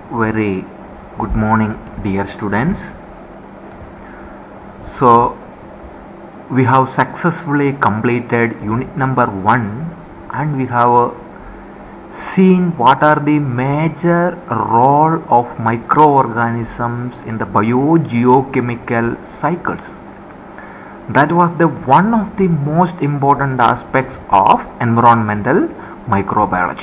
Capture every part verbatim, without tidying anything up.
Very good morning, dear students. So we have successfully completed unit number one, and we have uh, seen what are the major role of microorganisms in the biogeochemical cycles. That was the one of the most important aspects of environmental microbiology.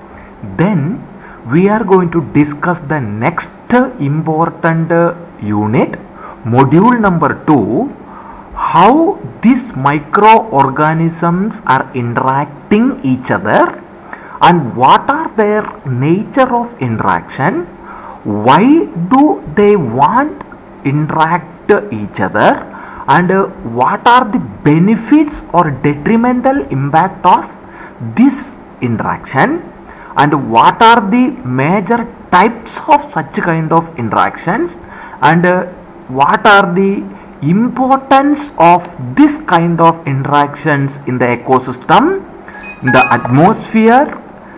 Then we are going to discuss the next important uh, unit, module number two, how these microorganisms are interacting each other and what are their nature of interaction, why do they want interact each other, and uh, what are the benefits or detrimental impact of this interaction, and what are the major types of such kind of interactions, and uh, what are the importance of this kind of interactions in the ecosystem, in the atmosphere,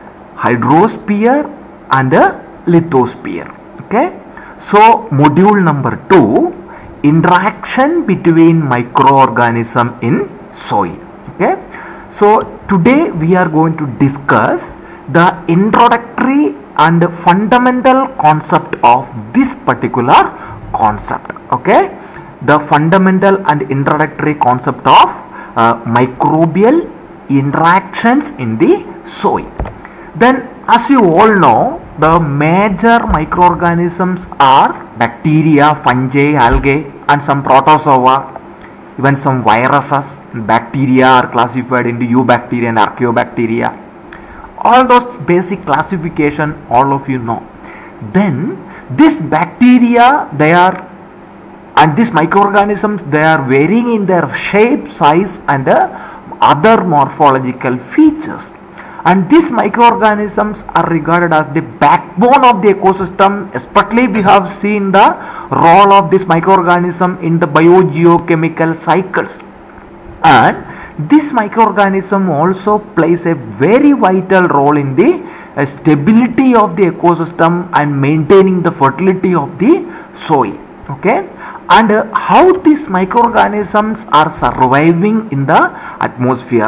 hydrosphere and the lithosphere. Okay, so module number two, interaction between microorganism in soil. Okay, so today we are going to discuss the introductory and fundamental concept of this particular concept. Okay, the fundamental and introductory concept of uh, microbial interactions in the soil. Then, as you all know, the major microorganisms are bacteria, fungi, algae and some protozoa, even some viruses. Bacteria are classified into eubacteria and archaeobacteria. All those basic classification all of you know. Then this bacteria, they are, and these microorganisms, they are varying in their shape, size and uh, other morphological features, and these microorganisms are regarded as the backbone of the ecosystem. Especially we have seen the role of this microorganism in the biogeochemical cycles, and this microorganism also plays a very vital role in the uh, stability of the ecosystem and maintaining the fertility of the soil. Okay, and uh, how these microorganisms are surviving in the atmosphere.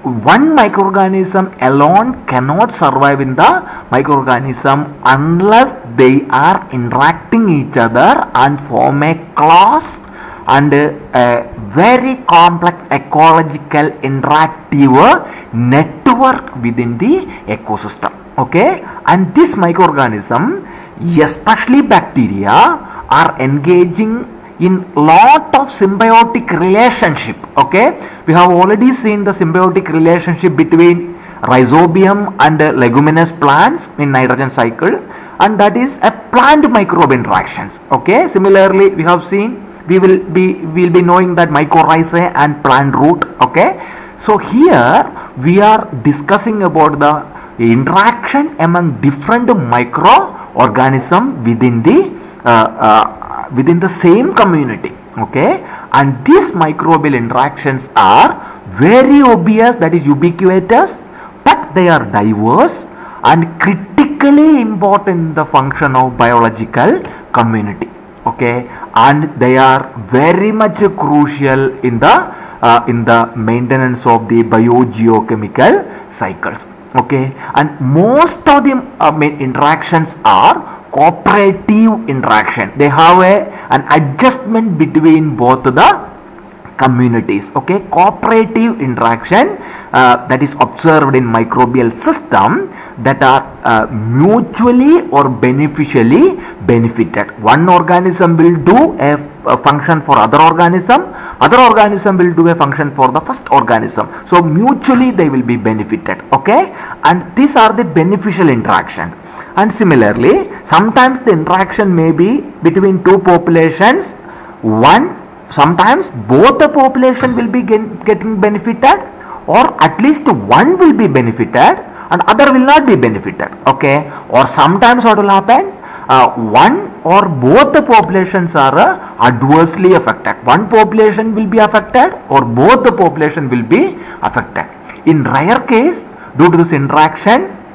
One microorganism alone cannot survive in the microorganism unless they are interacting each other and form a class and uh, a very complex ecological interactive network within the ecosystem. Okay, and this microorganism, especially bacteria, are engaging in lot of symbiotic relationship. Okay, we have already seen the symbiotic relationship between rhizobium and uh, leguminous plants in nitrogen cycle, and that is a plant microbe interactions. Okay, similarly we have seen, we will be we will be knowing that mycorrhizae and plant root. Okay, so here we are discussing about the interaction among different microorganisms within the uh, uh, within the same community. Okay, and these microbial interactions are very obvious, that is ubiquitous, but they are diverse and critically important in the function of biological community. Okay, and they are very much crucial in the uh, in the maintenance of the biogeochemical cycles. Okay, and most of the uh, interactions are cooperative interaction. They have a, an adjustment between both the communities. Okay, cooperative interaction uh, that is observed in microbial system that are uh, mutually or beneficially benefited. One organism will do a, a function for other organism, other organism will do a function for the first organism, so mutually they will be benefited. Okay, and these are the beneficial interaction. And similarly, sometimes the interaction may be between two populations. One, sometimes both the population will be get, getting benefited, or at least one will be benefited and other will not be benefited. Okay, or sometimes what will happen, uh, one or both the populations are uh, adversely affected. One population will be affected or both the population will be affected. In rare case, due to this interaction,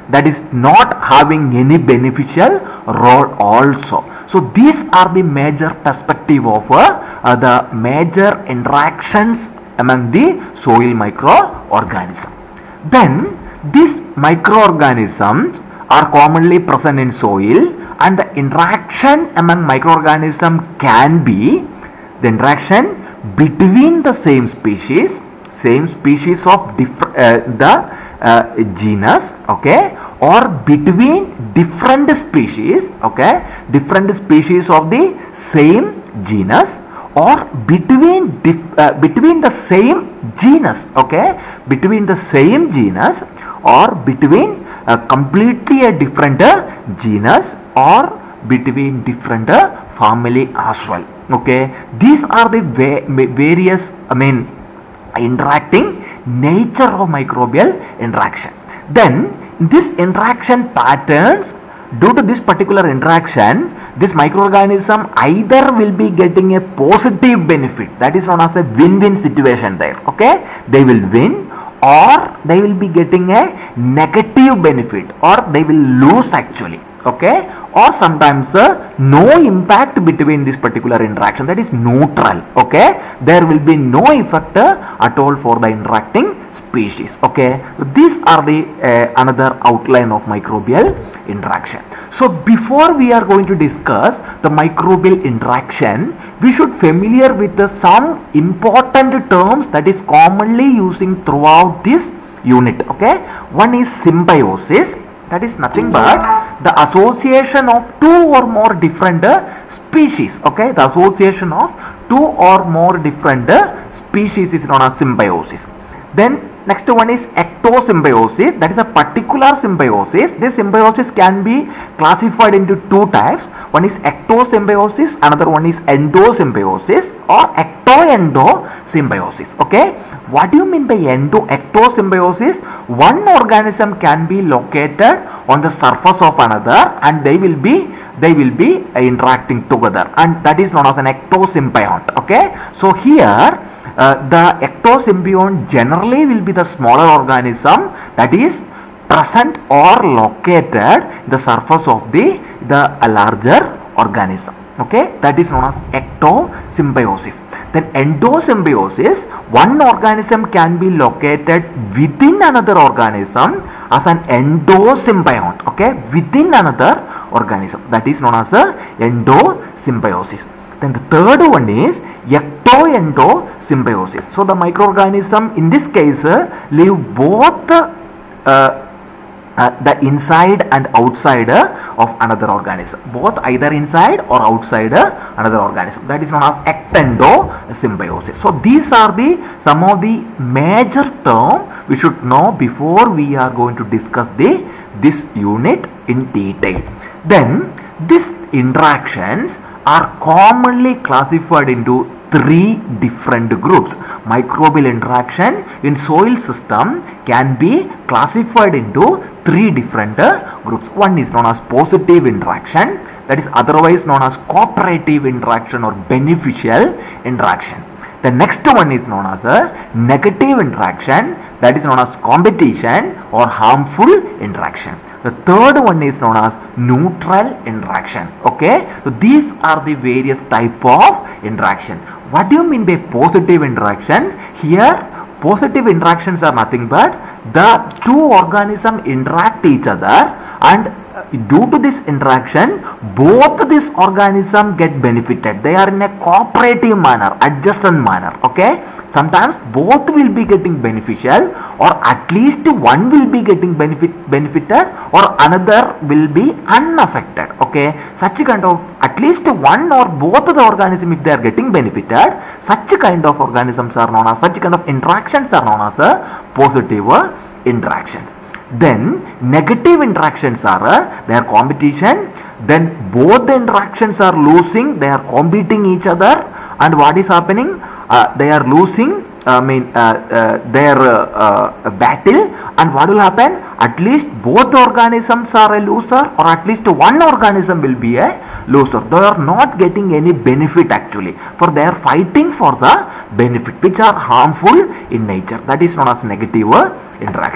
that is not having any beneficial role also. So these are the major perspective of uh, uh, the major interactions among the soil microorganisms. Then these microorganisms are commonly present in soil, and the interaction among microorganisms can be the interaction between the same species, same species of different uh, the uh, genus, okay, or between different species, okay, different species of the same genus, or between dif uh, between the same genus, okay, between the same genus, or between uh, completely a different uh, genus, or between different uh, family as well. Okay, these are the va various, I mean, interacting nature of microbial interaction. Then this interaction patterns, due to this particular interaction, this microorganism either will be getting a positive benefit, that is known as a win-win situation there, okay, they will win, or they will be getting a negative benefit, or they will lose actually, okay, or sometimes uh, no impact between this particular interaction, that is neutral, okay, there will be no effect uh, at all for the interacting species, okay. So these are the uh, another outline of microbial interaction. So before we are going to discuss the microbial interaction, we should familiar with the some important terms that is commonly using throughout this unit, okay. One is symbiosis, that is nothing but the association of two or more different uh, species, okay, the association of two or more different uh, species is known as symbiosis. Then next one is ectosymbiosis, that is a particular symbiosis. This symbiosis can be classified into two types. One is ectosymbiosis, another one is endosymbiosis or ecto-endo symbiosis, okay. What do you mean by endo ectosymbiosis? One organism can be located on the surface of another, and they will be they will be uh, interacting together, and that is known as an ectosymbiont, okay. So here uh, the ectosymbiont generally will be the smaller organism that is present or located in the surface of the the larger organism, okay, that is known as ectosymbiosis. Then endosymbiosis, one organism can be located within another organism as an endosymbiont, okay, within another organism, that is known as a endosymbiosis. Then the third one is ecto-endo symbiosis. So the microorganism in this case uh, live both uh, Uh, the inside and outside uh, of another organism, both either inside or outside uh, another organism, that is known as ectendo symbiosis. So these are the some of the major terms we should know before we are going to discuss the this unit in detail. Then these interactions are commonly classified into three different groups. Microbial interaction in soil system can be classified into three different uh, groups. One is known as positive interaction, that is otherwise known as cooperative interaction or beneficial interaction. The next one is known as a negative interaction, that is known as competition or harmful interaction. The third one is known as neutral interaction, okay. So these are the various type of interaction. What do you mean by positive interaction? Here positive interactions are nothing but the two organisms interact each other, and due to this interaction both these organisms get benefited. They are in a cooperative manner, adjacent manner, okay. Sometimes both will be getting beneficial, or at least one will be getting benefit benefited or another will be unaffected, okay. Such kind of at least one or both of the organism, if they are getting benefited, such kind of organisms are known as, such kind of interactions are known as a positive interactions. Then negative interactions are uh, their competition. Then both the interactions are losing, they are competing each other, and what is happening? Uh, they are losing, I mean uh, uh, their uh, uh, battle, and what will happen? At least both organisms are a loser, or at least one organism will be a loser. They are not getting any benefit actually, for they are fighting for the benefit which are harmful in nature. That is known as negative uh, interaction.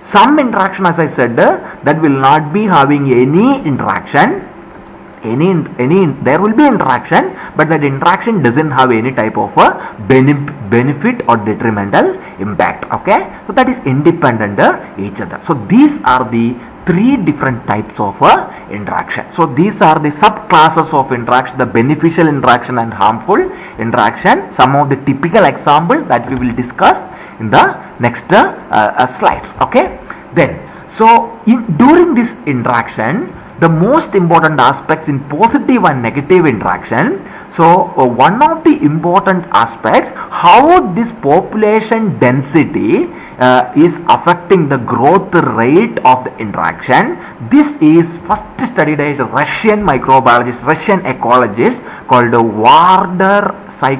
Some interaction, as I said, uh, that will not be having any interaction. Any, any, there will be interaction, but that interaction doesn't have any type of a benefit or detrimental impact. Okay, so that is independent uh, each other. So these are the three different types of uh, interaction. So these are the subclasses of interaction: the beneficial interaction and harmful interaction. Some of the typical examples that we will discuss in the next uh, uh, slides. Okay, then so in, during this interaction, the most important aspects in positive and negative interaction. So uh, one of the important aspects, how this population density uh, is affecting the growth rate of the interaction. This is first studied by a Russian microbiologist, Russian ecologist called Warder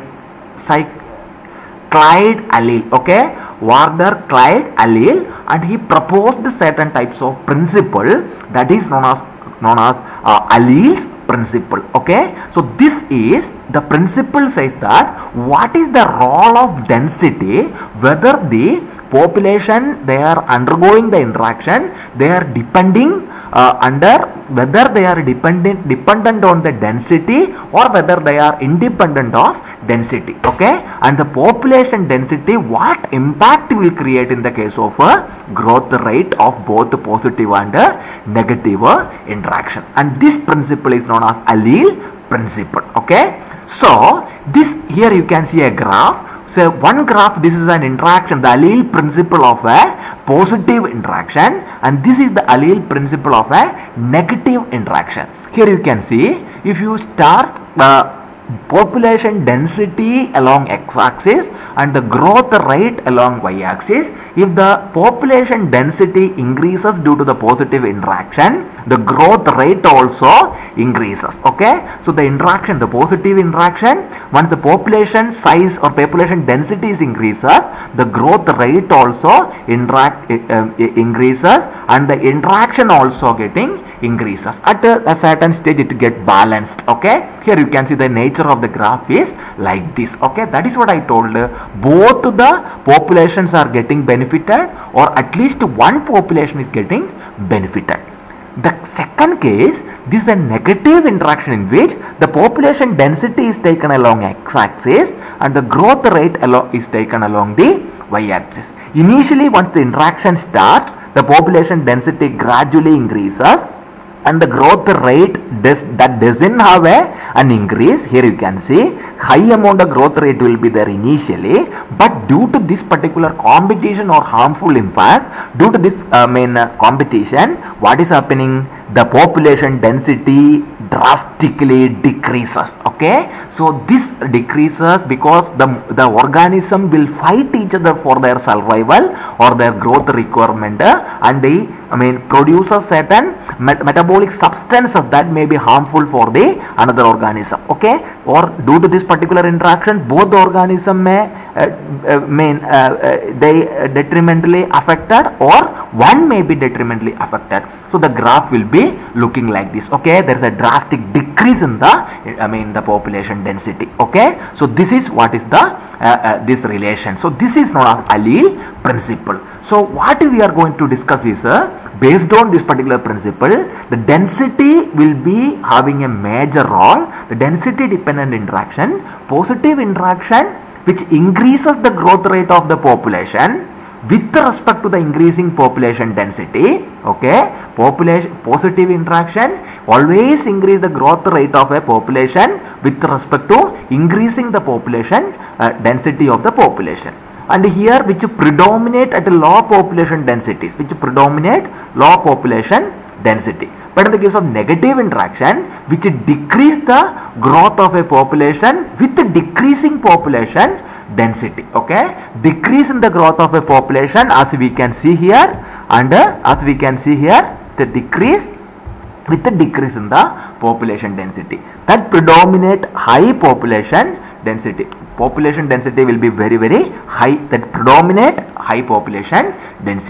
Clyde Allele. Okay, Warder Clyde Allele, and he proposed certain types of principle that is known as known as uh, Allele's principle. Okay, so this is the principle says that what is the role of density, whether the population they are undergoing the interaction, they are depending uh, under whether they are dependent dependent on the density or whether they are independent of density. Okay, and the population density, what impact will create in the case of a growth rate of both positive and uh, negative uh, interaction, and this principle is known as Allele principle. Okay, so this here you can see a graph. So one graph, this is an interaction, the Allele principle of a positive interaction, and this is the Allele principle of a negative interaction. Here you can see, if you start uh, population density along x-axis and the growth rate along y-axis, if the population density increases due to the positive interaction, the growth rate also increases. Okay, so the interaction, the positive interaction, once the population size or population density is increases, the growth rate also interact uh, increases, and the interaction also getting increases. At a, a certain stage it get balanced. Okay, here you can see the nature of the graph is like this. Okay, that is what I told. Both the populations are getting benefited, or at least one population is getting benefited. The second case, this is a negative interaction in which the population density is taken along x-axis and the growth rate is taken along the y-axis. Initially, once the interaction starts, the population density gradually increases, and the growth rate does, that doesn't have a, an increase. Here you can see high amount of growth rate will be there initially, but due to this particular competition or harmful impact, due to this uh, main uh, competition, what is happening? The population density drastically decreases. Okay, so this decreases because the the organism will fight each other for their survival or their growth requirement, uh, and they I mean produces certain met metabolic substances that may be harmful for the another organism. Okay, or due to this particular interaction, both the organism may uh, uh, mean uh, uh, they uh, detrimentally affected, or one may be detrimentally affected. So the graph will be looking like this. Okay, there is a drastic decrease in the I mean the population density. Okay, so this is what is the uh, uh, this relation. So this is known as Allele principle. So what we are going to discuss is uh, based on this particular principle, the density will be having a major role. The density dependent interaction, positive interaction which increases the growth rate of the population with respect to the increasing population density. Okay, population positive interaction always increase the growth rate of a population with respect to increasing the population uh, density of the population. And here which predominate at a low population densities, which predominate low population density. But in the case of negative interaction, which decrease the growth of a population with decreasing population density. Okay, decrease in the growth of a population, as we can see here, and uh, as we can see here, the decrease with the decrease in the population density, that predominate high population density. Population density will be very very high, that predominate high population density.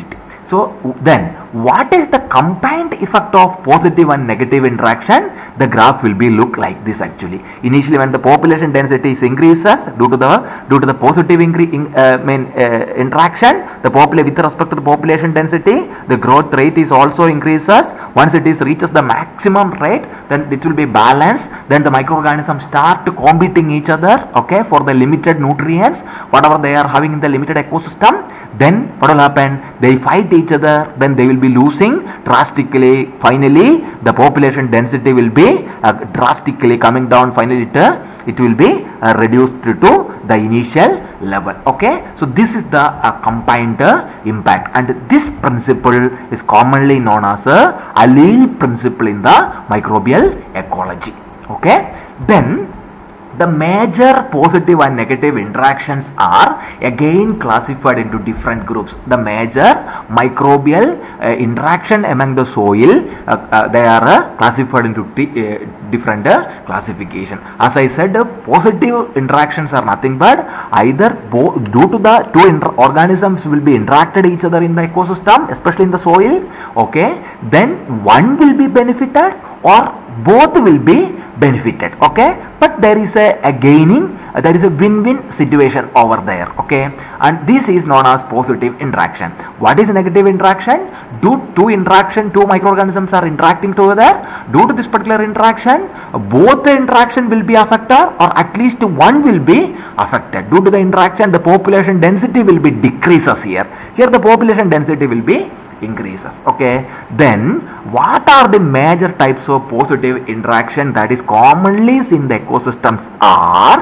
So then what is the combined effect of positive and negative interaction? The graph will be look like this actually. Initially when the population density is increases due to the due to the positive increase in, uh, mean, uh, interaction, the population with respect to the population density, the growth rate is also increases. Once it is reaches the maximum rate, then it will be balanced. Then the microorganisms start competing each other, okay, for the limited nutrients whatever they are having in the limited ecosystem. Then what will happen? They fight each other, then they will be losing drastically. Finally the population density will be uh, drastically coming down. Finally it, uh, it will be uh, reduced to the initial level. Okay, so this is the uh, combined uh, impact, and this principle is commonly known as a allele principle in the microbial ecology. Okay, then the major positive and negative interactions are again classified into different groups. The major microbial uh, interaction among the soil, uh, uh, they are uh, classified into uh, different uh, classification. As I said, uh, positive interactions are nothing but either due to the two organisms will be interacted each other in the ecosystem, especially in the soil. Okay, then one will be benefited or both will be benefited. Okay, but there is a, a gaining, uh, there is a win-win situation over there. Okay, and this is known as positive interaction. What is negative interaction? Due to interaction, two microorganisms are interacting together. Due to this particular interaction, uh, both the interaction will be affected or at least one will be affected. Due to the interaction, the population density will be decreases here. Here the population density will be increases. Okay, then what are the major types of positive interaction that is commonly seen in the ecosystems are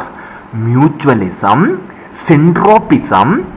mutualism, syntropism,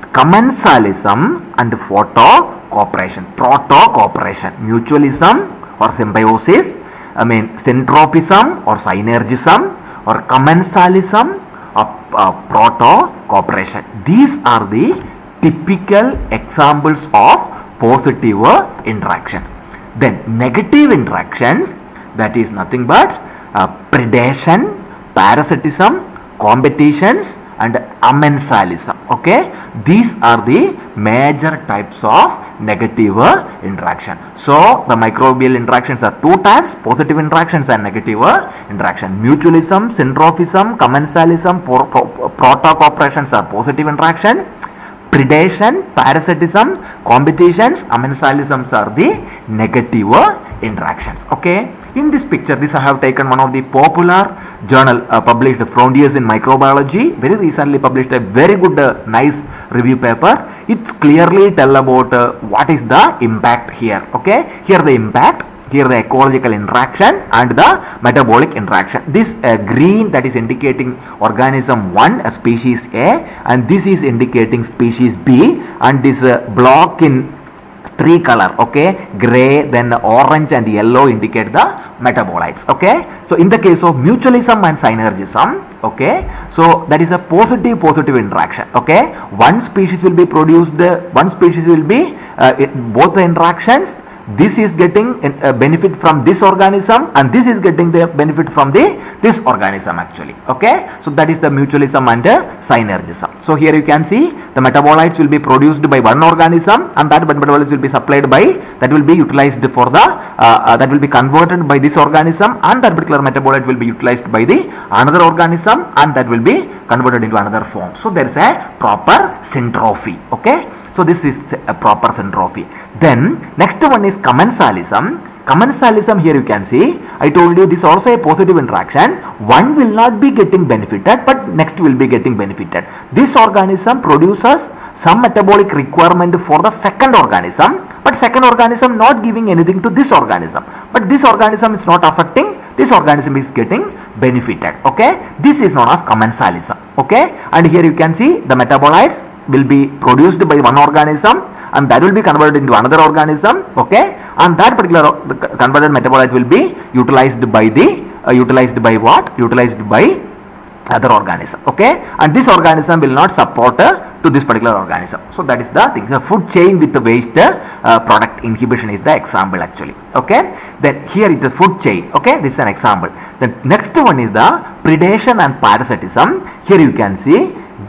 commensalism, and photo cooperation, proto cooperation. Mutualism or symbiosis, I mean syntropism or synergism, or commensalism or uh, proto cooperation. These are the typical examples of positive interaction. Then negative interactions, that is nothing but uh, predation, parasitism, competitions, and amensalism. Okay, these are the major types of negative uh, interaction. So the microbial interactions are two types: positive interactions and negative uh, interaction. Mutualism, syntropism, commensalism, pro pro proto cooperations are positive interaction. Predation, parasitism, competitions, amensalisms are the negative interactions. Okay, in this picture, this I have taken one of the popular journal uh, published Frontiers in Microbiology. Very recently published a very good, uh, nice review paper. It clearly tell about uh, what is the impact here. Okay, here the impact. Here the ecological interaction and the metabolic interaction. This uh, green, that is indicating organism one, a species A, and this is indicating species B, and this uh, block in three color, okay, gray, then orange and yellow indicate the metabolites. Okay, so in the case of mutualism and synergism, okay, so that is a positive positive interaction. Okay, one species will be produced, uh, one species will be uh, it, both the interactions. This is getting a benefit from this organism and this is getting the benefit from the this organism actually. Okay, so that is the mutualism and uh, synergism. So here you can see the metabolites will be produced by one organism and that metabolites will be supplied by, that will be utilized for the uh, uh, that will be converted by this organism, and that particular metabolite will be utilized by the another organism and that will be converted into another form. So there is a proper syntrophy. Okay, so this is a proper syntrophy. Then next one is commensalism. Commensalism, here you can see, I told you this also a positive interaction. One will not be getting benefited but next will be getting benefited. This organism produces some metabolic requirement for the second organism, but second organism not giving anything to this organism, but this organism is not affecting, this organism is getting benefited. Okay, this is known as commensalism. Okay, and here you can see the metabolites will be produced by one organism and that will be converted into another organism. Okay, and that particular converted metabolite will be utilized by the uh, utilized by what? Utilized by other organism. Okay, and this organism will not support uh, to this particular organism. So that is the thing. The food chain with the waste uh, product inhibition is the example actually. Okay, then here it is food chain. Okay, this is an example. The next one is the predation and parasitism. Here you can see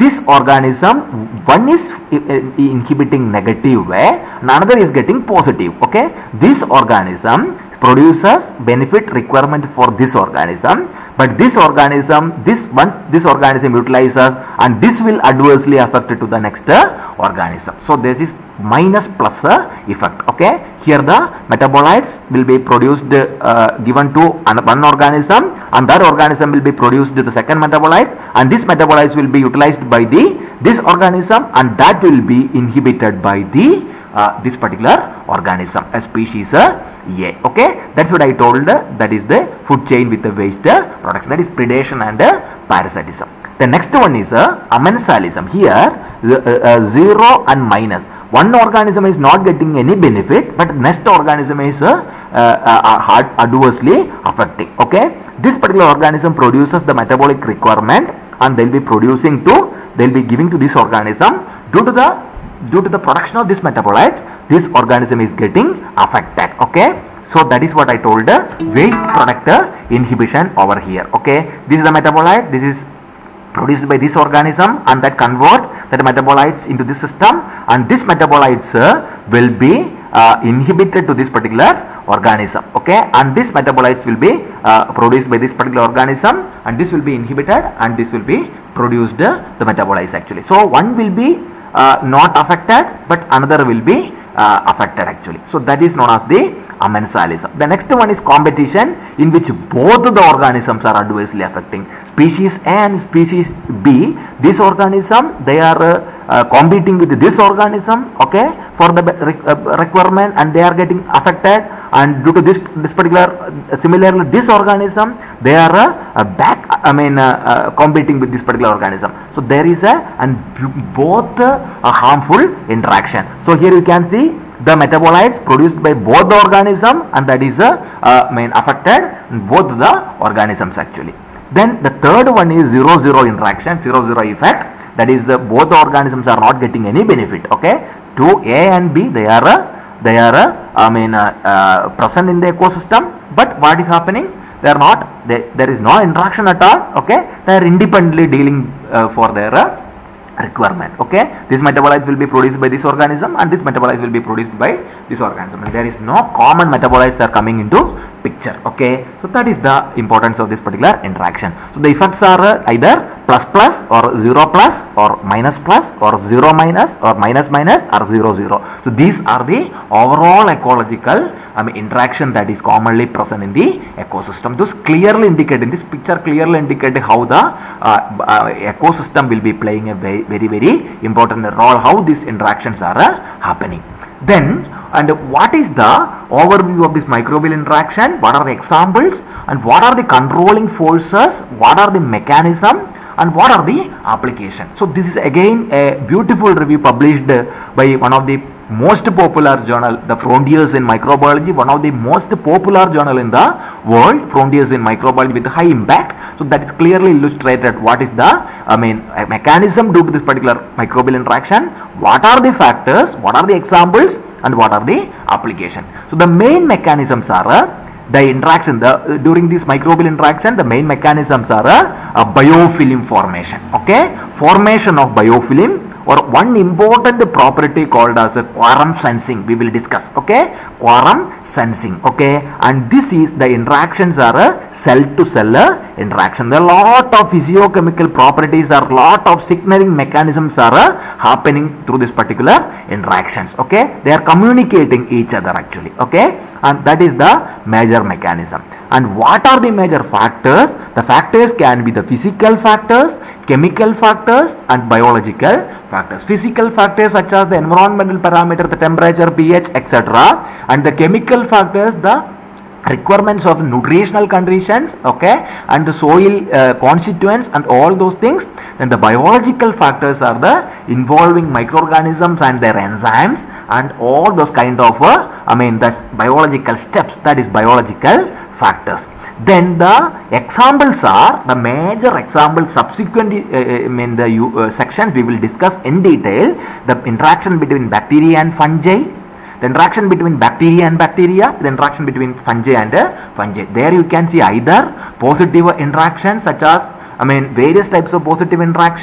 this organism, one is inhibiting negative way and another is getting positive. Okay, this organism produces benefit requirement for this organism, but this organism, this once this organism utilizes, and this will adversely affect to the next uh, organism. So this is minus plus uh, effect. Okay, here the metabolites will be produced uh, given to one organism, and that organism will be produced to the second metabolite, and this metabolites will be utilized by the this organism, and that will be inhibited by the uh, this particular organism, a species uh, A. Okay, that's what I told. Uh, that is the food chain with the waste uh, products. That is predation and uh, parasitism. The next one is uh, amensalism. Here the, uh, uh, zero and minus. One organism is not getting any benefit, but next organism is uh, uh, uh, adversely affecting. Okay, this particular organism produces the metabolic requirement, and they will be producing to, they will be giving to this organism. Due to the due to the production of this metabolite, this organism is getting affected. Okay, so that is what I told, uh, waste product uh, inhibition over here. Okay, this is the metabolite, this is produced by this organism, and that convert that metabolites into this system, and this metabolites uh, will be uh, inhibited to this particular organism. Okay, and this metabolites will be uh, produced by this particular organism, and this will be inhibited, and this will be produced uh, the metabolites actually. So one will be uh, not affected, but another will be uh, affected actually. So that is known as the amensalism. The next one is competition, in which both the organisms are adversely affecting. Species A and species B, this organism, they are uh, uh, competing with this organism, okay, for the uh, requirement, and they are getting affected, and due to this this particular uh, similarly this organism, they are uh, uh, back I mean uh, uh, competing with this particular organism. So there is a and both uh, a harmful interaction. So here you can see the metabolites produced by both the organism, and that is uh, uh, main affected both the organisms actually. Then the third one is zero zero interaction, zero zero effect. That is the both the organisms are not getting any benefit. Okay, to A and B, they are uh, they are uh, I mean uh, uh, present in the ecosystem, but what is happening? They are not. They, there is no interaction at all. Okay, they are independently dealing uh, for their uh, requirement. Okay, these metabolites will be produced by this organism, and this metabolites will be produced by this organism, and there is no common metabolites are coming into picture. Okay, so that is the importance of this particular interaction. So the effects are uh, either plus plus or zero plus or minus plus or zero minus or minus minus or zero zero. So these are the overall ecological I mean interaction that is commonly present in the ecosystem. Those clearly indicate in this picture clearly indicate how the uh, uh, ecosystem will be playing a very very very important role, how these interactions are uh, happening. Then, and what is the overview of this microbial interaction? What are the examples, and what are the controlling forces? What are the mechanism, and what are the applications? So this is again a beautiful review published by one of the most popular journal, the Frontiers in Microbiology, one of the most popular journal in the world, Frontiers in Microbiology, with high impact. So that is clearly illustrated what is the I mean a mechanism due to this particular microbial interaction, what are the factors, what are the examples, and what are the applications. So the main mechanisms are uh, the interaction, the uh, during this microbial interaction, the main mechanisms are uh, a biofilm formation. Okay, formation of biofilm, or one important property called as a quorum sensing we will discuss. Okay, quorum sensing. Okay, and this is the interactions are a cell to cell interaction. There are lot of physiochemical properties, are lot of signaling mechanisms are uh, happening through this particular interactions. Okay, they are communicating each other actually. Okay, and that is the major mechanism. And what are the major factors? The factors can be the physical factors, chemical factors, and biological factors. Physical factors such as the environmental parameter, the temperature, pH, et cetera, and the chemical factors, the requirements of nutritional conditions, okay, and the soil uh, constituents and all those things. Then the biological factors are the involving microorganisms and their enzymes and all those kind of uh, I mean the biological steps, that is biological factors. Then the examples are the major examples subsequently uh, in the uh, sections we will discuss in detail. The interaction between bacteria and fungi, the interaction between bacteria and bacteria, the interaction between fungi and uh, fungi. There you can see either positive interactions such as I mean various types of positive interaction,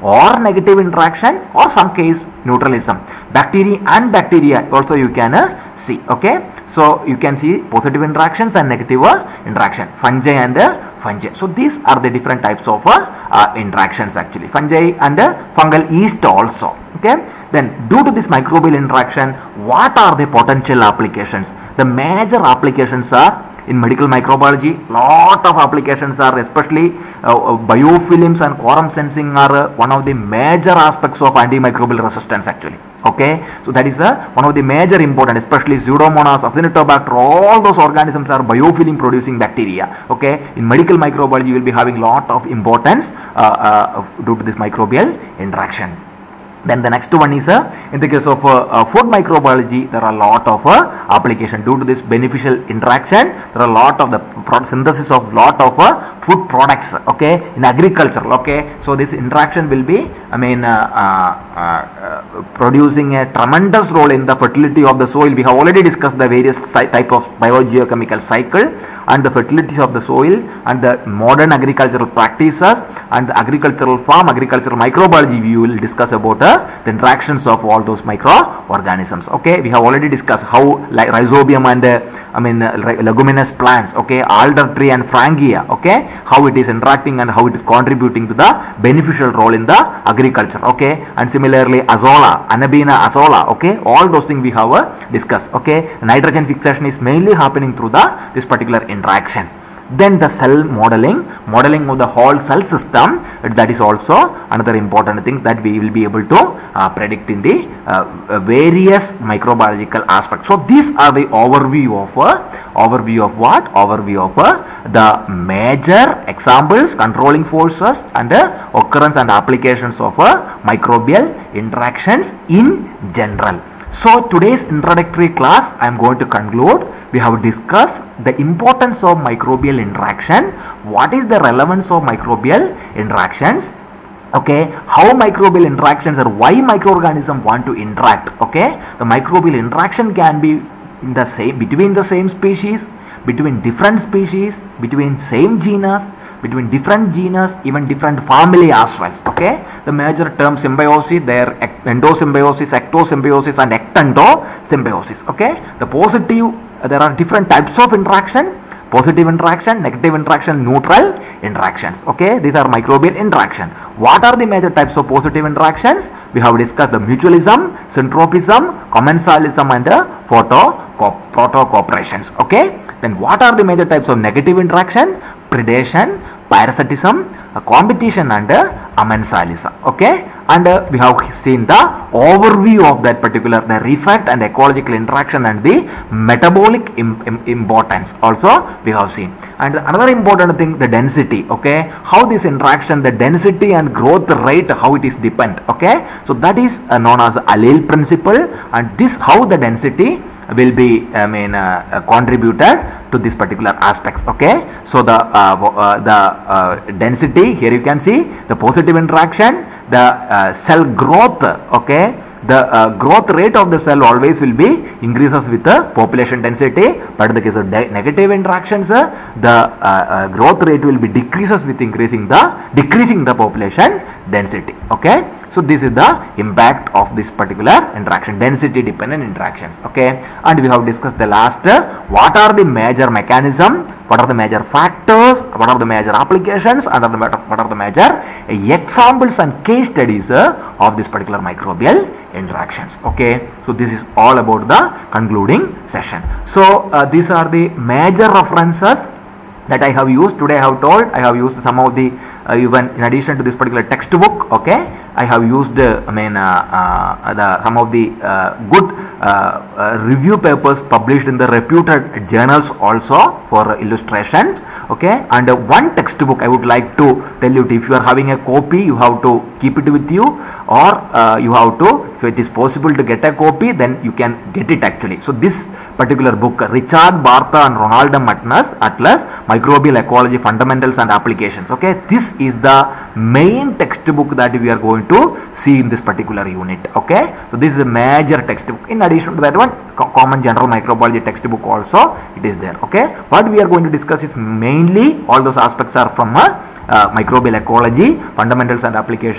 or negative interaction, or some case neutralism. Bacteria and bacteria also you can uh, see. Okay, so you can see positive interactions and negative uh, interaction, fungi and uh, fungi. So these are the different types of uh, uh, interactions actually, fungi and uh, fungal yeast also. Okay, then due to this microbial interaction, what are the potential applications? The major applications are in medical microbiology. Lot of applications are, especially uh, uh, biofilms and quorum sensing are uh, one of the major aspects of antimicrobial resistance actually. Okay, so that is uh, one of the major important, especially Pseudomonas, Acinetobacter, all those organisms are biofilm producing bacteria. Okay, in medical microbiology you will be having lot of importance uh, uh, due to this microbial interaction. Then the next one is uh, in the case of uh, uh, food microbiology, there are a lot of uh, application due to this beneficial interaction. There are a lot of the synthesis of lot of uh, food products. Okay, in agriculture. Okay, so this interaction will be, I mean, uh, uh, uh, producing a tremendous role in the fertility of the soil. We have already discussed the various type of biogeochemical cycle and the fertility of the soil and the modern agricultural practices and the agricultural farm, agricultural microbiology. We will discuss about uh, the interactions of all those microorganisms. Okay, we have already discussed how like rhizobium and uh, I mean uh, leguminous plants, okay, alder tree and frangia, okay, how it is interacting and how it is contributing to the beneficial role in the agriculture. Okay, and similarly azolla, Anabaena azolla, okay, all those things we have uh, discussed. Okay, nitrogen fixation is mainly happening through the this particular interactions. Then the cell modeling, modeling of the whole cell system, that is also another important thing that we will be able to uh, predict in the uh, various microbiological aspects. So these are the overview of uh, overview of what? Overview of uh, the major examples, controlling forces and uh, occurrence and applications of uh, microbial interactions in general. So today's introductory class I am going to conclude. We have discussed the importance of microbial interaction, what is the relevance of microbial interactions, okay, how microbial interactions or why microorganisms want to interact. Okay, the microbial interaction can be in the same, between the same species, between different species, between same genus, between different genus, even different family as well. Okay, the major term symbiosis, there endosymbiosis, ectosymbiosis and ectendosymbiosis. Okay, the positive, uh, there are different types of interaction, positive interaction, negative interaction, neutral interactions. Okay, these are microbial interaction. What are the major types of positive interactions? We have discussed the mutualism, syntropism, commensalism and the photo proto-cooperations. Okay, then what are the major types of negative interaction? Predation, parasitism, uh, competition and uh, amensalism. Okay, and uh, we have seen the overview of that particular, the effect and ecological interaction and the metabolic im im importance also we have seen. And another important thing, the density. Okay, how this interaction, the density and growth rate, how it is depend. Okay, so that is uh, known as allele principle, and this how the density will be, I mean, uh, uh, contributed to this particular aspects. Okay, so the uh, uh, the uh, density, here you can see the positive interaction, the uh, cell growth. Okay, the uh, growth rate of the cell always will be increases with the population density, but in the case of negative interactions, uh, the uh, uh, growth rate will be decreases with increasing the decreasing the population density. Okay, so this is the impact of this particular interaction, density dependent interactions. Okay, and we have discussed the last, uh, what are the major mechanism, what are the major factors, what are the major applications, and what are the major examples and case studies uh, of this particular microbial interactions. Okay, so this is all about the concluding session. So uh, these are the major references that I have used. Today I have told, I have used some of the uh, even in addition to this particular textbook. Okay, I have used uh, I mean uh, uh, the some of the uh, good uh, uh, review papers published in the reputed journals also for uh, illustrations. Okay, and uh, one textbook I would like to tell you, if you are having a copy, you have to keep it with you, or uh, you have to, if it is possible to get a copy, then you can get it actually. So this particular book, Richard Bartha and Ronald Atlas, Atlas, Microbial Ecology Fundamentals and Applications. Okay, this is the main textbook that we are going to see in this particular unit. Okay, so this is a major textbook. In addition to that one, co common general microbiology textbook also it is there. Okay, what we are going to discuss is mainly all those aspects are from a uh, microbial ecology, fundamentals and application,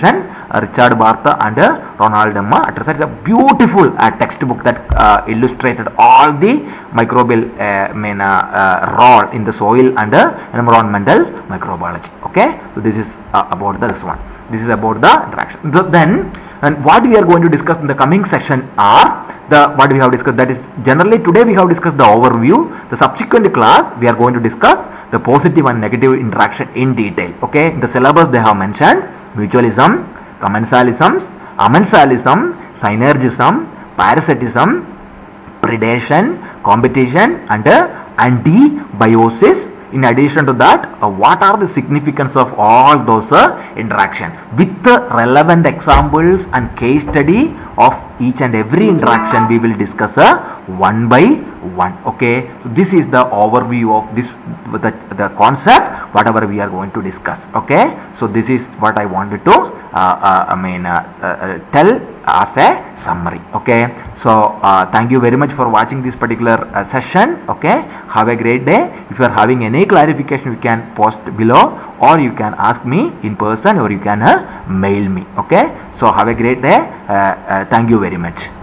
uh, Richard Barth and uh, Ronald M. Atterson. It's a beautiful uh, textbook that uh, illustrated all the microbial uh, main, uh, uh, role in the soil and uh, environmental microbiology. Okay, so this is uh, about this one. This is about the interaction. So then, and what we are going to discuss in the coming section are the what we have discussed. That is, generally today we have discussed the overview. The subsequent class we are going to discuss the positive and negative interaction in detail. Okay, in the syllabus they have mentioned mutualism, commensalism, amensalism, synergism, parasitism, predation, competition, and uh, antibiosis. In addition to that, uh, what are the significance of all those uh, interaction with the relevant examples and case study of each and every interaction we will discuss uh, one by one. Okay, so this is the overview of this the, the concept whatever we are going to discuss. Okay, so this is what I wanted to uh, uh, I mean uh, uh, tell as a summary. Okay, so uh, thank you very much for watching this particular uh, session. Okay, have a great day. If you are having any clarification, you can post below, or you can ask me in person, or you can uh, mail me. Okay, so have a great day. Uh, uh, thank you very much.